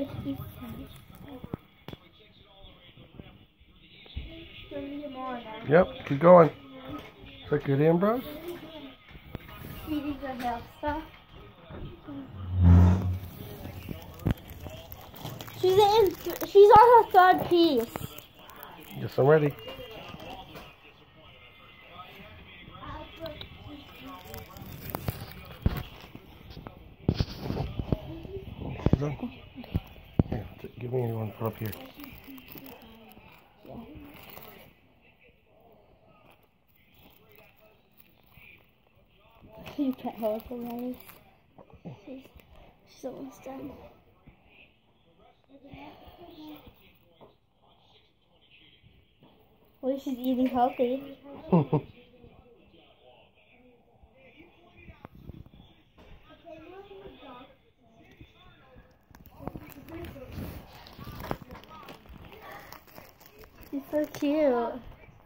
to keep Yep, keep going. Is that good, Ambrose? feeding the hamster. She's on her third piece. Yes, I'm ready. Here, give me one. Put up here. You can't hold the rice. She's almost done. Well, she's eating healthy. She's so cute.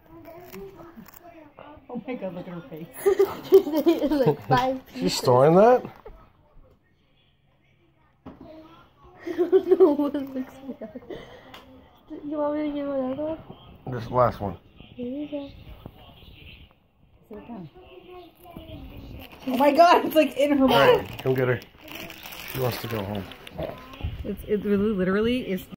Oh my god, look at her face. It's like 5 pieces. She's storing that? I don't know what it looks like. You want me to give another one? This last one. Here you go. Sit down. Oh my god, it's like in her mouth. Alright, come get her. She wants to go home. It literally is.